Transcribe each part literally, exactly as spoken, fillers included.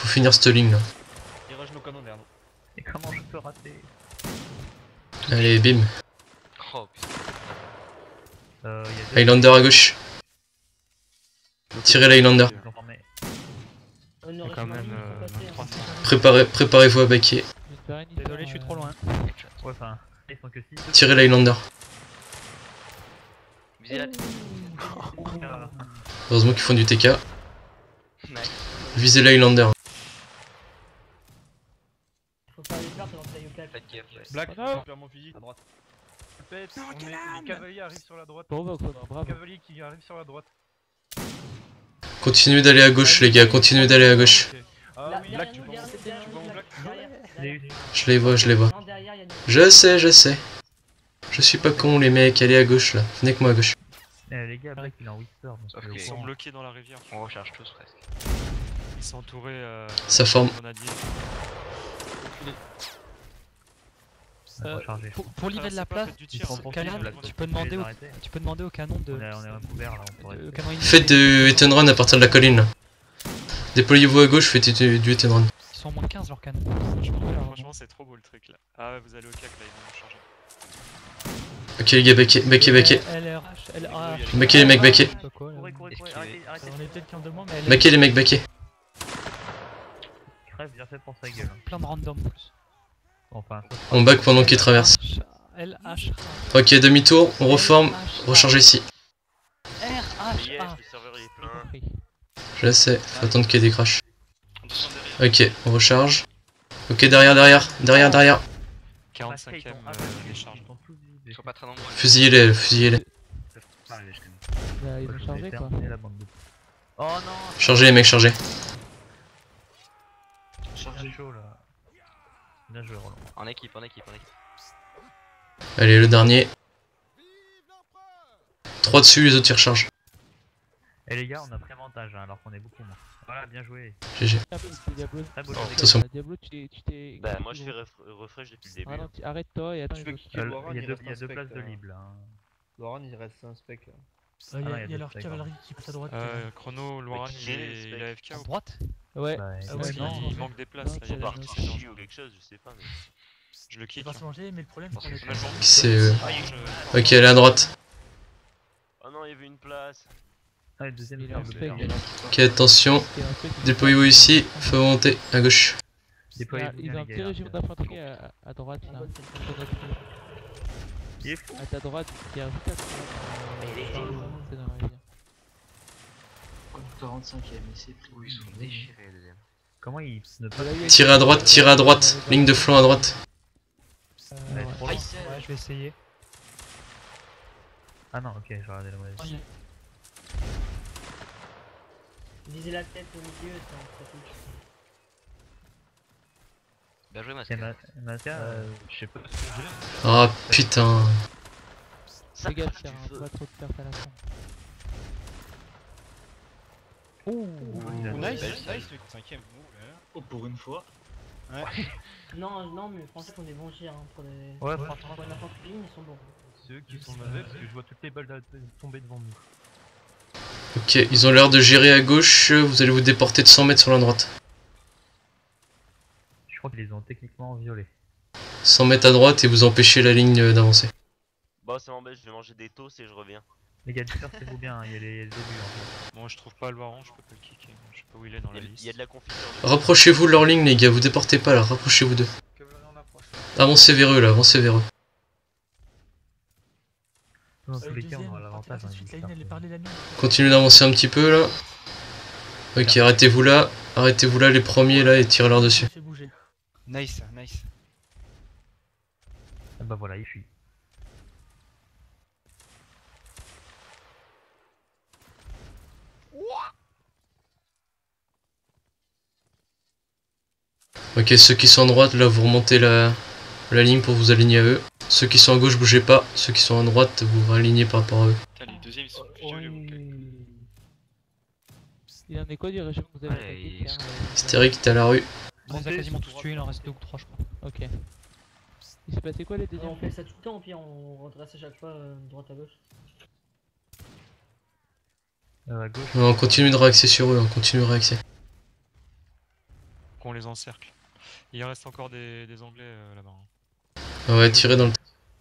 faut finir cette ligne là. Il rush nos canons derrière nous. Et comment je peux rater? Allez, bim. Oh putain. Euh, y a deux... Highlander à gauche. Tirez l'Highlander. Quand même euh, vingt-trois. Préparez, préparez-vous à baquer. Désolé, je suis trop loin. Ouais, enfin, ils sont que six. Tirez l'Highlander. Visez la tête. Heureusement qu'ils font du T K. Nice. Visez l'Highlander. Faut pas les perdre, c'est dans le Faites gaffe. Ouais. Black, Oh. perds mon fusil à droite. Pète, on est, les cavaliers arrivent sur la droite. Bravo, bravo. Les cavaliers qui arrivent sur la droite. Continuez d'aller à gauche les gars, continuez d'aller à gauche. Ok. Ah Là, oui, derrière Black, tu nous, peux derrière nous, derrière tu nous, vas en Black. Black. Derrière, J'ai derrière. eu. Je les vois, je les vois. Non, derrière, il y a une... Je sais, je sais. Je suis pas con les mecs, allez à gauche là. Venez avec moi à gauche. Eh, les gars, Black il est en whisper. Donc Sauf euh, que- Oh. au Ils Ils sont courant. bloqués dans la rivière. On recharge tous presque. Ils sont entourés euh, Ça forme. grenadiers. On va Euh, recharger. Pour, pour livrer de la place, Ils sont pour Calan, la tu peux demander au, arrêter. tu peux demander au canon de. On est, on est un couvert là, on pourrait. de- au canon ennemi. Faites du hit and run à partir de la colline là. Déployez-vous à gauche, faites du du hit and run. Ils sont en moins de quinze leur canon. Franchement, c'est trop beau le truc là. Ah ouais, vous allez au cac là, ils vont nous changer. Ok les gars, baquez, baquez, baquez. L R H, L A H. Baquez les mecs, baquez. Courez, courez, courez, Esquivez. arrêtez, arrêtez. On est peut-être qu'un demande, mais Baquez les mecs, baquez. Crève, bien fait pour sa gueule. plein de random en plus. Enfin, On back pendant qu'ils traversent. L H. Ok, demi-tour, on reforme, rechargez ici. R H Yes, A. le serveur il est J'ai plein. compris. Je sais, faut attendre qu'il y ait des crashs. On descend derrière. Ok, on recharge. Ok, derrière, derrière, derrière, derrière. quarante-cinquième euh, décharge. Ils sont tous visés. Ils sont pas très nombreux. Fusillez-les, fusillez-les. Bah, ils ont chargé quoi. La bande de... Oh non. Chargez les mecs, chargez. Chargé chaud là. Bien joué Roland. En équipe, en équipe, en équipe. Allez, le dernier. trois dessus, les autres ils rechargent. Et les gars, on a pris avantage hein, alors qu'on est beaucoup moins. Voilà, bien joué. G G. Diablo, Très beau. Attention. Diablo, tu t'es. tu t'es- Bah moi je fais ref refresh depuis le début. Ah non, tu- arrête-toi et attends. Je les veux autres. kicker Euh, Loran, Il y a il deux, reste il y a un deux spec, places de là. libre là. hein. Loran, il reste un spec là. Euh, Il y Ah non, a- il y a il y a deux leur specs, cavalerie qui passe à droite. Euh, Chrono, Loran, il est, il est A F K À ou droite Ouais. Bah, Ah pas ouais, Parce non, qu'il non. manque des places Non, là, il y a qu'il y a des la- gens Parti qui sont chier ou quelque chose, je sais pas mais. Je le Il kick. hein. va se manger, mais le problème On c'est qu'on a le bon. C'est... euh, Ah, je- Ok, allez à droite. Oh non il y avait une place. Ah, le deuxième Il est serve en de spec. ferme. Ok, attention. Déployez-vous ici, feu monter à gauche. Déployez-vous Ils bien ont un les petit gars. régiment d'infanterie à, à droite là. Il est fou. À ta droite, qui est juste à c'est dans la rivière. quarante-cinquième mais c'est pris. Ils sont déchirés les deuxièmes. Comment il ne peut pas... Tirez à droite, tirez à droite. Ligne de flanc à droite. Euh, Ouais, ouais. trop loin. Ouais, je vais essayer. Ah non, ok, je vais regarder la mauvaise. Visez la tête au milieu, ça, ça touche. Bien joué C'est Masca. ma... Masca, euh, je sais pas. Ah putain. Ça Fais gaffe, crache tiens, du hein, feu. pas trop de pertes à la fin. Ouh, il a- Nice, belle nice, salle. le cinquième move là. Oh pour une fois. Non, non, mais français qu'on est bons chers hein, pour les... Ouais, pour franchement, la l'infanterie, ils sont bons. Ceux qui sont mauvais parce que je vois toutes les balles tomber devant nous. Ok, ils ont l'air de gérer à gauche. Vous allez vous déporter de cent mètres sur la droite. je crois qu'ils les ont techniquement violés. cent mètres à droite et vous empêchez la ligne euh, d'avancer. Bon ça m'embête, je vais manger des toasts et je reviens. Les gars, dispersez-vous bien, hein, il y a les débuts en fait. Bon, je trouve pas Loran, je peux pas le kicker. Je sais pas où il est dans Il y la a, il y a liste. de la confiture. Rapprochez-vous de leur ligne les gars, vous déportez pas là, rapprochez-vous d'eux. Avancez vers eux là, avancez vers eux. Dans tous les cas, on aura l'avantage. hein, Ensuite, la ligne, elle est parlée la mienne. Continuez d'avancer un petit peu là. Ok, arrêtez-vous là, arrêtez-vous là les premiers là et tirez leur dessus. Fais bouger. Nice, nice. Ah bah voilà, il fuit. Ok, ceux qui sont à droite là, vous remontez la, la ligne pour vous aligner à eux. Ceux qui sont à gauche, bougez pas. Ceux qui sont à droite, vous vous alignez par rapport à eux. Putain, les deuxièmes ils sont plus violés ou quel- Il en est quoi du régiment que vous avez Ouais, attaqué ils Pierre sont- Hystérique, t'es à la rue. On les a quasiment tous tués, il en reste deux ou trois, je crois. Ok. Il s'est passé quoi les Et deuxièmes on fait ça tout le temps, puis on redresse à chaque fois euh, droite à gauche. Euh, à gauche. Non, on continue de réaxer sur eux, on continue de réaxer. qu'on les encercle. Il reste encore des, des anglais euh, là-bas. hein. Ah ouais, tirez dans le...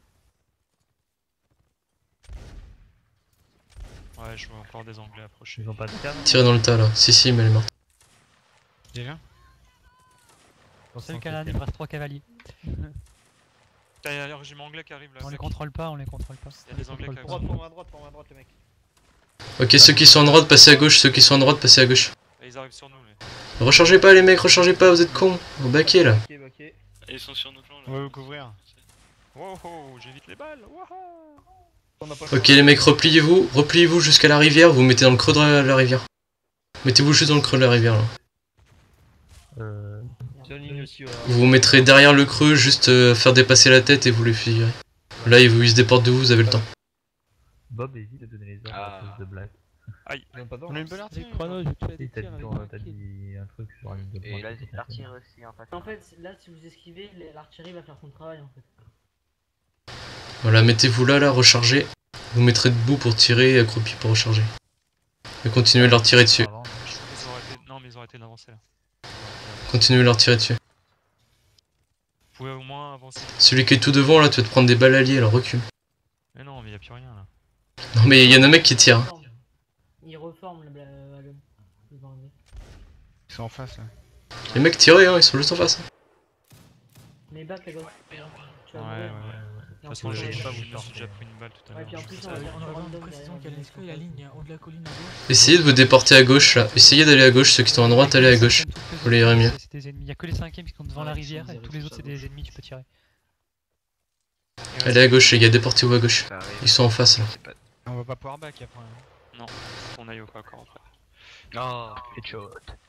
Ouais, je vois encore des anglais approcher. Ils ont pas de cam. Tirez dans le tas là. Si si, mais elle est morte. Déjà Ils C'est le canal, il me reste trois cavaliers. Putain, il y a un régiment anglais qui arrive là. On les mec. contrôle pas, on les contrôle pas. Il y a des anglais qui contrôle arrivent. pas. Droite, pour moi, droite, pour moi, droite, les mecs. Ok, ceux qui sont à droite, passez à gauche. Ceux qui sont à droite, passez à gauche. Et ils arrivent sur nous, mais. Rechargez pas les mecs, rechargez pas, vous êtes cons. Au baquet là. Ok, ok. Et ils sont sur nos plans là. On va vous couvrir. Wow, oh, j'évite les balles. Wouhou. On a pas Ok les mecs, repliez-vous. Repliez-vous jusqu'à la rivière. Vous mettez dans le creux de la, la rivière. Mettez-vous juste dans le creux de la rivière là. Euh... Sur ligne aussi, ouais. Vous vous mettrez derrière le creux, juste euh, faire dépasser la tête et vous les fusillerez. Là ils vous ils se déportent de vous, vous avez le temps. Bob évite de donner les ordres Ah. à cause de Black. Même pas On a une balle Avec Chrono, je te fais des Si t'as tirs dit, avec ton- un t'as kill. dit un truc sur la ligne de Et là, pointe. l'artillerie aussi en fait. En fait, là, si vous esquivez, l'artillerie va faire son travail en fait. Voilà, mettez-vous là, là, rechargez. Vous mettrez debout pour tirer et accroupi pour recharger. Et continuez de leur tirer dessus. Avant, Ils auraient été... Non, mais ils auraient été d'avancer là. Continuez de leur tirer dessus. Vous pouvez au moins avancer. Celui qui est tout devant là, tu vas te prendre des balles alliées, alors recule. Mais non, mais y a plus rien là. Non mais il y en a un mec qui tire. hein. Il reforme le bla- wagon. Le bordel. Ils sont en face là. Les mecs tirez, hein, ils sont juste en face. Mais back à gauche. Tu Ouais, vas ouais, mourir. ouais. Et De en toute façon, plus, j'ai on je va- me suis déjà pris une balle tout à Ouais, l'heure. puis en plus, on je- va On faire aurait besoin random de précision derrière, quelle est-ce qu'il y a la ligne en haut de la colline à gauche. Essayez de vous déporter à gauche là. Essayez d'aller à gauche, ceux qui sont à droite, allez à gauche. Vous les irez mieux. C'est des ennemis. Il y a que les cinquièmes qui sont devant la rivière et tous les autres c'est des ennemis, tu peux tirer. Allez à gauche les gars, déportez-vous à gauche. Ils sont en face là. On va pas pouvoir back après. hein. On aille au pas encore après. Oh, headshot.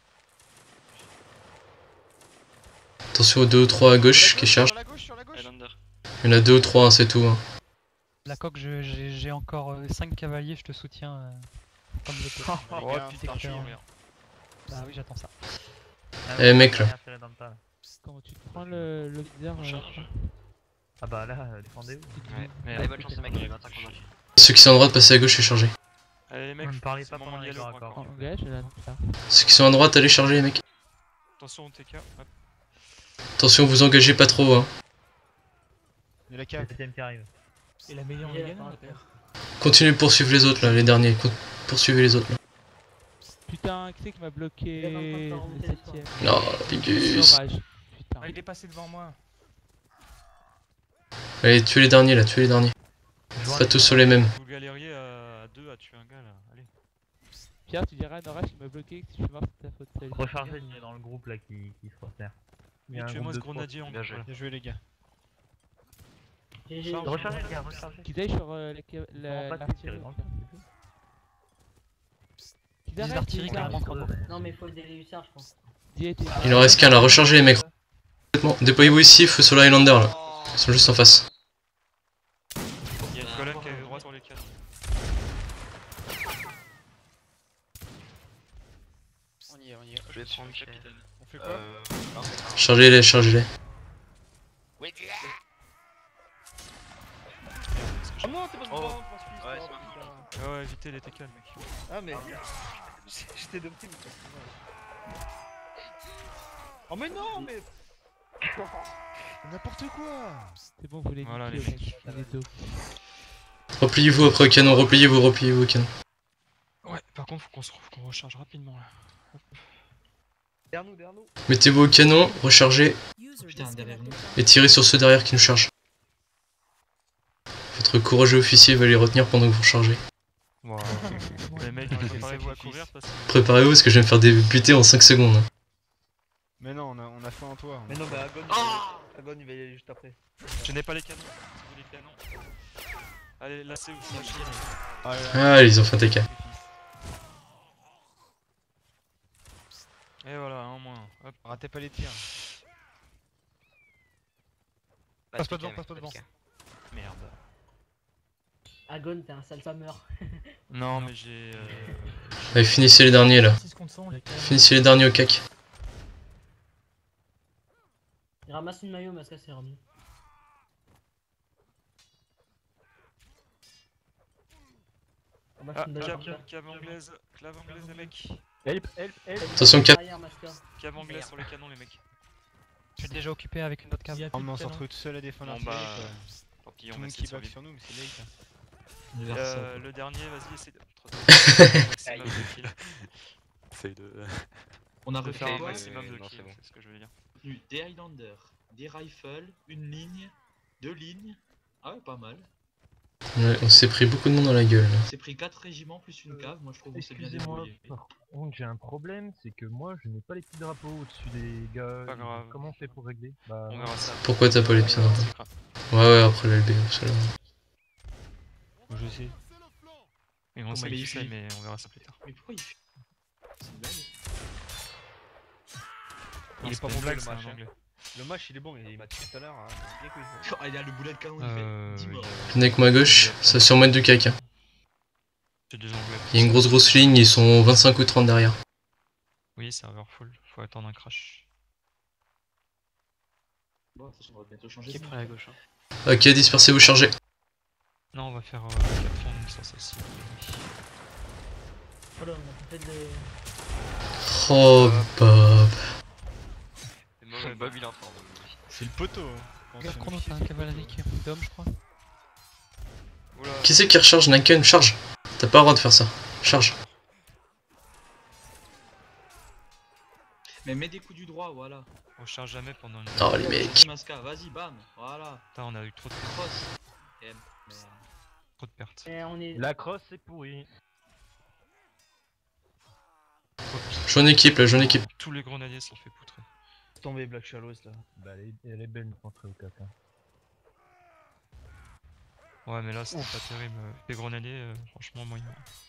Attention aux deux ou trois à gauche qui chargent. Sur la gauche, sur la gauche. Highlander. Il y en a deux ou trois, hein, c'est tout. hein. La coque, je- j'ai j'ai encore cinq cavaliers, je te soutiens. euh, comme je peux. Oh gars, putain, je suis récupère. merde. Bah oui, j'attends ça. Eh, mec, là. Tirer dans le tas, là. Comment tu te prends le, le leader On charge. Ah bah là, euh, défendez-vous. Ouais, Allez, merde. bonne chance les mecs, j'ai vingt-cinq contre vingt. Ceux qui sont à droite, passez à gauche et chargez. Allez les mecs, Ne me parlez c'est pas le moment pendant d'y les aller au corps à bras, corps. quoi. Engage, là, ça. Ceux qui sont à droite, allez charger les mecs. Attention au T K. Hop. Attention, vous engagez pas trop. Hein. Il y a la Le cave. septième qui arrive. Et la meilleure Et on la gagne, fin, on après. perd. Continuez de poursuivre les autres là, les derniers. Con- Poursuivez les autres là. Putain, qui c'est qui m'a bloqué Il est en train de le faire remonter les septième? Non, Pigus. Orage. Putain. Ah, il est passé devant moi. Allez, tuez les derniers là, tuez les derniers. Pas tous sur les mêmes. Vous galériez à à deux à tuer un gars là. Allez. Pierre, tu diras à Orage qui m'a bloqué que si je suis mort, c'est ta faute. salut. Rechargez il est dans le groupe là qui, qui se resserre. Il y a un Tuez-moi groupe ce de trois. grenadier en Bien joué. voilà. Bien joué les gars. G G. Rechargez les gars, rechargez. Qu'ils aillent sur euh, la ca- la- Non, pas de tirer l'artillerie. dans le tas, Qu'ils Des arrêtent, artilleries ils qui arrêtent. rentrent. Non, mais faut des réussir, je pense. Dis, t'es- Il en reste qu'un là, rechargez les mecs. Complètement. Déployez-vous ici, feu sur le Highlander là. Ils sont juste en face. Il y a une colonne qui est droit sur les canons. On y est, on y est. Je vais prendre cher. Capitaine. On fait quoi Euh. non, c'est Chargez-les, chargez-les. Ah non, t'es pas Oh. devant, France Suisse. Ouais, oh, c'est bon. putain. Ah ouais, évitez les T K mec. Ah, mais. J'étais de prime. parce que moi- Oh, mais non, mais. N'importe quoi. C'est bon, vous les Voilà, niquez, les mec. Les dos. Repliez-vous après au canon, repliez-vous, repliez-vous au canon. Ouais, par contre, faut qu'on se faut qu'on recharge rapidement là. Derrière nous, derrière nous. Mettez-vous au canon, rechargez Putain, derrière nous. et tirez sur ceux derrière qui nous chargent. Votre courageux officier va les retenir pendant que vous rechargez. Wow. Les mecs, préparez-vous à courir parce que. Préparez-vous parce que je vais me faire débuter en cinq secondes. Mais non, on a, on a foi en toi. Mais non, mais Agon, il va- Agon, il va y aller juste après. Je n'ai pas les canons. Si vous voulez les canons. Allez, là c'est où c'est lâché. Ah, là, là. Ah, ils ont fait un T K. Et voilà, un moins. Hop. Ratez pas les tirs. Passe pas devant, passe pas devant. Merde. Agon, t'es un sale fameur. Non, mais j'ai. Euh... Allez, finissez les derniers là. six contre cent, les Finissez les derniers au cac. Il ramasse une maillot, mais ça c'est remis. Ramasse Ah, une balle cave, par terre. cave anglaise. Clave anglaise, les mecs. Help, help, help. Attention, cap. Derrière, Masca. Cave Cave anglais sur les canons, les mecs. Je suis déjà occupé avec une autre cave. Il y a Oh, plus mais on de s'en canon. retrouve tout seul à défendre Bon l'artillerie, bah. quoi. Tant pis, Tout on le va monde essayer qui de back survivre. sur nous, mais c'est late. hein. Euh, le dernier, vas-y, essaie de. Maximum de kills. C'est de. On a De refait faire un quoi maximum de non, kills, c'est bon. c'est ce que je veux dire. Des Highlanders, des rifles, une ligne, deux lignes. Ah ouais, pas mal. Ouais, on s'est pris beaucoup de monde dans la gueule. là. On s'est pris quatre régiments plus une cave, moi je trouve qu'on s'est bien Excusez-moi, débrouillé. par contre j'ai un problème, c'est que moi je n'ai pas les petits drapeaux au-dessus des gars. Pas grave. Comment on fait pour régler? Bah, On verra ça. Pourquoi t'as pas les pieds dans C'est grave. Ouais, ouais, après l'L B, ça là. Moi, je sais. Et on sait Comment il qui c'est, fuit mais on verra ça plus tard. Mais pourquoi il fait C'est une blague. Il est c'est pas une bon blague, le c'est un match. hein. anglais. Le match il est bon, il m'a tué tout à l'heure. hein, bien couilles. Ah, il y a le boulet de canon, il Euh, fait dix morts. Venez avec moi à gauche, ça sur mètre du cac. Hein. C'est des anglais. Il y a une grosse grosse ligne, ils sont vingt-cinq ou trente derrière. Oui, serveur full, faut attendre un crash. Bon, de toute façon, on va bientôt changer. Qui est ça. prêt à gauche hein. Ok, dispersez-vous, chargez. Non, on va faire euh, quatre rondes sur celle-ci. Voilà, on a fait de. Oh, Bob. C'est mauvais, Bob il est en forme. C'est le poteau. hein. Quand Regarde c'est chrono, une t'as un fille, cavalerie qui est d'homme, je crois. Oula. Qui c'est qui recharge Naken? Charge. T'as pas le droit de faire ça. Charge. Mais mets des coups du droit, voilà. On charge jamais pendant une. Oh les mecs. Vas-y, Masca, vas-y, bam, voilà. Putain, on a eu trop de, Cross. Et- mais- trop de pertes. Et on est. la crosse c'est pourri. Jaune équipe, la jaune équipe. Tous les grenadiers sont fait poutrer. Tombé Black Shallows là. Bah elle est, elle est belle rentrée au cap. Hein. Ouais, mais là c'était pas terrible. Les grenadiers, euh, franchement, moyen.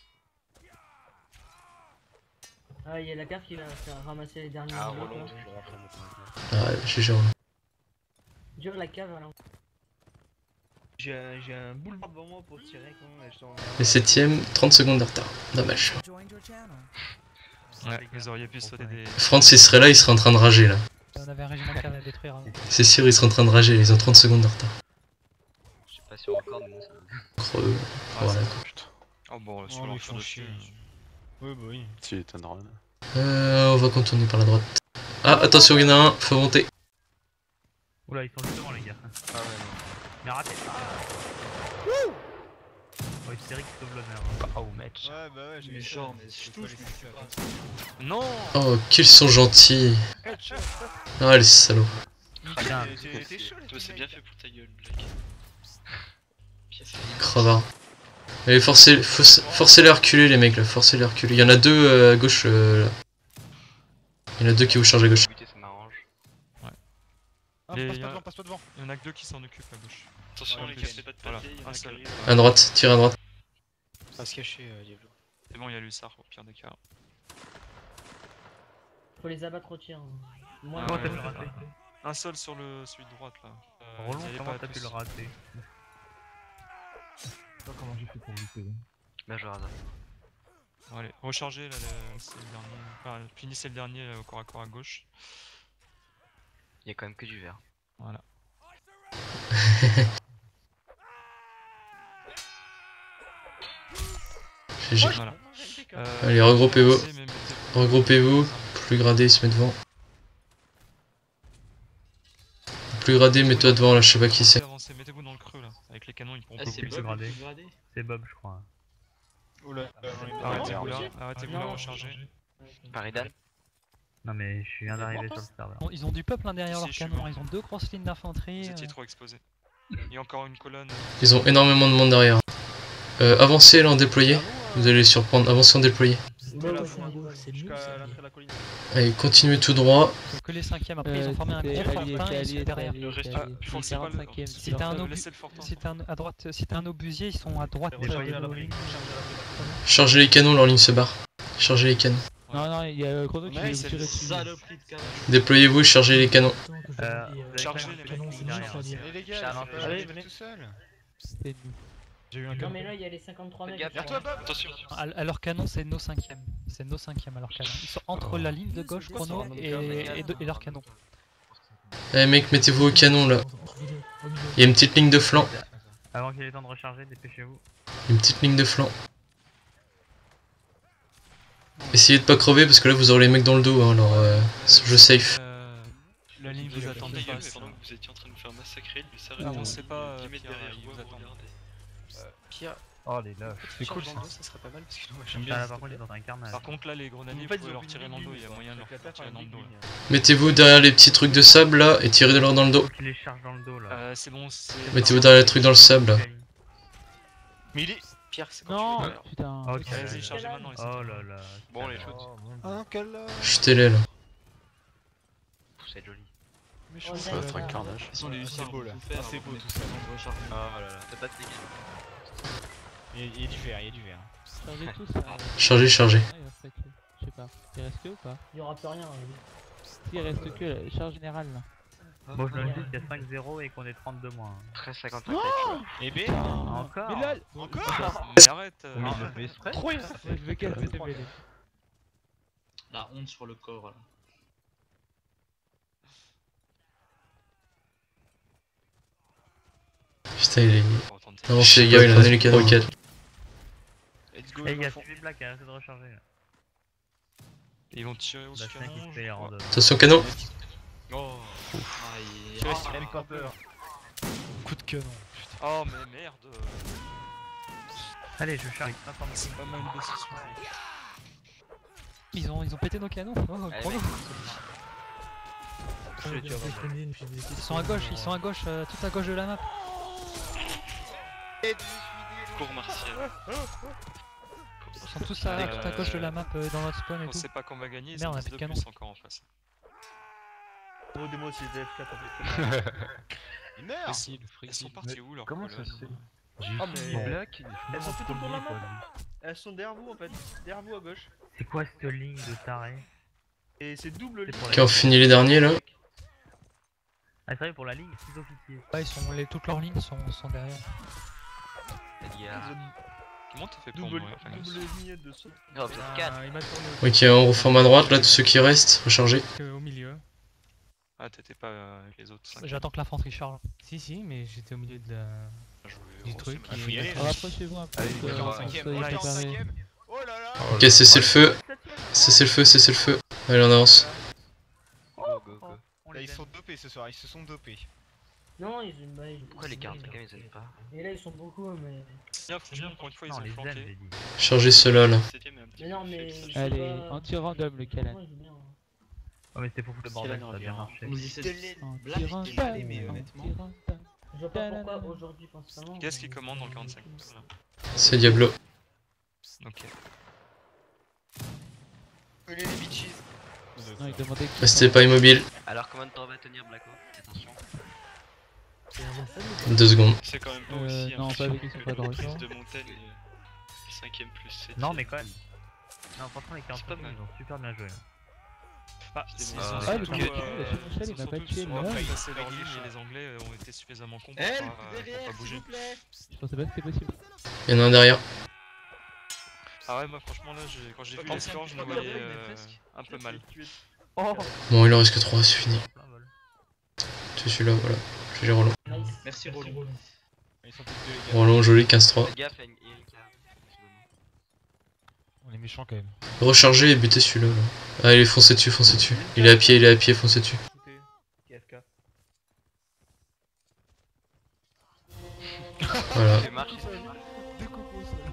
Ah, il y a la cave qui va faire ramasser les derniers. Ah, niveaux, Roland, quoi. toujours après maintenant. Ah, G G. Roland. Dure la cave alors. J'ai un, j'ai un boulevard devant moi pour tirer quand même. et je t'en- Les septièmes, trente secondes de retard. Dommage. Ouais, vous auriez pu sauter des. France, il serait là, il serait en train de rager là. On avait un régiment de cave à détruire avant. C'est sûr, il serait en train de rager, ils ont trente secondes de retard. Je sais pas sur record, mais moi ça. Creux. Ah, Voilà. c'est- putain. Oh bon, Oh, sur ils leur font tir chier. dessus. Oui, bah oui. Tu étonneras. Euh, on va contourner par la droite. Ah, attention, il y en a un, faut monter. Oula ils sont juste devant les gars. Ah ouais, non. Mais raté. Wouh. Oh hystérique sauve l'honneur. Hein. Oh, match. Ouais, bah ouais, j'ai Méchant, vu ça, mais je c'est touche, pas mais les je suis super. pas. Non. Oh, qu'ils sont gentils. Ah, les salauds. Bien. T'es- t'es chaud, les Toi, c'est mecs. bien fait pour ta gueule, Black. Bien fait. Crevard. Allez, forcez, forcez, forcez-les à reculer, les mecs là, forcez-les à reculer. Il y en a deux euh, à gauche euh, là. Il y en a deux qui vous chargent à gauche. Buter, ça m'arrange. Ah, Les- passe y pas a- devant, passe pas devant. Il y en a que deux qui s'en occupent à gauche. Attention, Ouais, les en gars, plus. c'est pas de Voilà, papier, il y en un a qui seul. arrivent. À droite, tire à droite. Pas se cacher, euh, Diablo. C'est bon, il y a l'Hussard au pire des cas. Faut les abattre au tir. hein. Moins Ah, Comment de- t'as pu le rater? Un seul sur le celui de droite là. Euh, Roland ils y allaient comment pas t'as pu tous. le rater? Je sais pas comment j'ai fait pour lutter. Bien joué, Razan. Bon, allez, rechargez là, le- c'est le dernier. Enfin, finissez le dernier euh, au corps à corps à gauche. Il y a quand même que du vert. Voilà. G G. Voilà. Euh, Allez, regroupez-vous. avancez, mais mettez- Regroupez-vous. Plus gradé, il se met devant. Plus gradé, mets-toi devant là, je sais pas qui c'est. Avancez, mettez-vous dans le creux là. Avec les canons, ils pourront Ah, pas c'est vous Bob. Bob gradé. le plus gradé. C'est Bob je crois. Oula, Arrêtez-vous Ah, là, ok. arrêtez-vous Non, là, non, rechargez. Paridan. Non mais je viens d'arriver sur le serveur. Bon, ils ont du peuple hein, derrière Si, leur je suis canon, mort. ils ont deux grosses lignes d'infanterie. Vous euh, étiez trop exposés. Il y a encore une colonne. Ils ont énormément de monde derrière. Euh, avancez là en déployé. Vous allez les surprendre. Avancez en déployé. Bah ouais, la c'est fin. un gauche, c'est mieux, Jusqu'à ça. l'entrée de la colline. Allez, continuez tout droit. Que les cinquièmes, après ils ont formé un gros fortin et ils sont derrière. Ah, forcez pas le- Si t'as un, obu... Laissez le fortin. si t'as un... à droite, si t'as un obusier, ils sont à droite. Recharger euh, à la de- colline. Recharger à la colline. Chargez les canons, leur ligne se barre. Chargez les canons. Non, non, il y a le chrono qui Ouais, veut c'est tirer le dessus. saloperie de cave. Déployez-vous, chargez les canons. Euh, Chargez les mecs. Allez les gars, Allez, je venez. suis venez tout seul. C'était nous. J'ai eu un Non canon. mais là il y a les cinquante-trois Faites mecs. gaffe, qui sont- Vers toi, Bob. Attention. À, à leur canon, c'est nos cinquièmes. C'est nos cinquièmes à leur canon. Ils sont entre la ligne de gauche, chrono, et, et, de- et leur canon. Allez mec, mettez-vous au canon là. Il y a une petite ligne de flanc. Avant qu'il ait le temps de recharger, dépêchez-vous. Une petite ligne de flanc. Essayez de pas crever parce que là vous aurez les mecs dans le dos, hein, alors euh, je safe. Euh, la ligne vous attend Ta pas. gueule, mais pendant que vous étiez en train de me faire massacrer, lui s'arrête. Ah, on sait pas, euh, Il met Pierre, derrière il moi, vous vous attend. regardez. Pierre, Oh les lâches. C'est cool, ça serait pas mal parce que moi j'aime Ah bien. là par contre ils sont un carnage. par contre là les grenadiers, En fait, vous pouvez ils ont leur une tirer dans le dos, il y a ligne, moyen de quoi. leur faire tirer dans le dos. là. Mettez-vous derrière les petits trucs de sable là et tirez-leur dans le dos. Faut qu'il les charge dans le dos là. Euh, c'est bon, c'est... Mettez-vous derrière les trucs dans le sable là. Mais il est. Pierre, c'est quand Non, tu veux. alors. putain. Ok, Vas-y, chargez maintenant les Oh là là. Bon, les choses. Ah, quel. euh, Jetez-les là. C'est joli. Oh, Ça j'ai- va être un j'ai- carnage. Ils sont les c'est beau, là. Ah, c'est beau, tout ça. Oh là là. T'as pas de dégâts. Il y, a- il y a du verre, il y a du verre. Chargez tous. euh, Chargez, chargez. ah, il reste que- Je sais pas. Il reste que ou pas? Il y aura plus rien. hein. Il reste que la charge générale là. Bon je donne juste qu'il y a cinq zéro et qu'on est trente-deux moins. treize cinquante-cinq. Eh ben, Encore. Mais là, Mais arrête euh, Mais il le fait exprès. trop bien. Je vais casser tes mêlées. La honte sur le corps là. Putain, il est. faut entendre ça. Non, c'est les gars, il a donné les canons. Let's go Eh les les gars, enfants. suivez Black, arrêtez de recharger là. Ils vont tirer au La cinq canon. qui se fait les randos. Attention, canon. Oh, Aïe. Tu vois, Ah, c'est même pas peur. Coup de canon. Oh mais merde. Allez, je charge. C'est pas mal de session. Ils ont, ils ont pété nos canons. Oh, Allez, bravo. mec. Ils sont à gauche, ils sont à gauche, euh, tout à gauche de la map. Cours martial. Ils sont tous à, Euh, tout à gauche de la map euh, dans notre spawn et On tout. sait pas quand on va gagner, ils Merde, ont on a dix plus de de plus encore en face. Oh, des mots, c'est F quatre. Il meurt. Facile, Ils sont partis où leur Comment ça colonne se fait? Ah, mais. Black, Elles sont toutes autour de la map. Elles sont derrière vous en fait. Derrière vous à gauche. C'est quoi cette ligne de taré? Et c'est double ligne. C'est pour Ok, on finit les derniers là. Ah c'est vrai pour la ligne, six officiers. Ouais, ils sont, les, toutes leurs lignes sont, sont derrière. Il y a. Comment t'as fait pour Double, mourir Fangus double ligne de saut. Non, vous êtes quatre. Ah, il m'a tourné. Ok, on reforme à droite là, tous ceux qui restent. Rechargez. Au milieu. Ah t'étais pas euh, avec les autres cinq. J'attends que l'infanterie charge. Si, si, mais j'étais au milieu de la... Bien joué, du oh, truc. c'est et- faut y aller, là. Rapprochez-vous un peu. Allez, que- quarante-cinquième, soyez voilà, préparés. quarante-cinquième. Oh là là. Ok, cessez le feu. Cessez le feu, cessez le feu. Allez, on avance. Go, go, go. On Là, les ils sont dopés ce soir, ils se sont dopés. Non, ils ont. bah, ils- Pourquoi les ils- quarante-cinquième ils aiment pas? Et là, ils sont beaucoup, mais. Bien, faut bien, encore une fois ils Non, ont les ailes, flanqué. j'ai dit. Chargez ceux-là là. septième est un petit Mais peu non, mais. faible. je sais Allez, pas- anti-random le Calan. Moi, je veux bien, hein. Oh mais c'était pour foutre le bordel, ça a bien marché. On nous dit c'est Black Anti-random. qui est allé, mais honnêtement. Anti-random. Je vois pas pourquoi aujourd'hui, principalement. Qu'est-ce qui mais- commande dans le quarante-cinq? C'est Diablo. Ok. Allez les bitches. Non, il demandait qui- Restez pas immobile. Alors combien de temps va tenir Blacko? Attention. C'est un vassal, Deux secondes. C'est quand même pas Euh, aussi non, pas avec les impressionnant pas que de la recul. prise de montagne euh, cinquième plus sept. Non mais quand même. Non franchement les pas quarante-cinq mal. ils ont super bien joué. là. Ah, C'était ils bon. ont Ah, le surtout, mec, il a euh, fait mon shell, il ils ont m'a pas surtout tué, su mais ouais. passer leur Avec les ligne chats. et les Anglais euh, ont été suffisamment cons pour Help pas, euh, pour derrière, pas s'il bouger. vous plaît. Je pensais pas que c'était possible. Il y en a un derrière. Ah ouais, moi franchement là, j'ai- quand j'ai vu Oh, les scores, je me oh, voyais mais euh, presque. un peu mal. Oh Bon, il en reste que trois, c'est fini. plein vol. C'est celui-là, voilà. G G Roland. Nice. Merci Roland. Ils sont tous deux les gars. Roland, joli, quinze trois. Fais gaffe, il y a une il y a une carte. On est méchants quand même. Rechargez et butez celui-là. Là. Ah, il est foncé dessus, foncé dessus. Il est à pied, il est à pied, foncé dessus. Écoutez, K F K. Voilà. Fais marche, fais marche.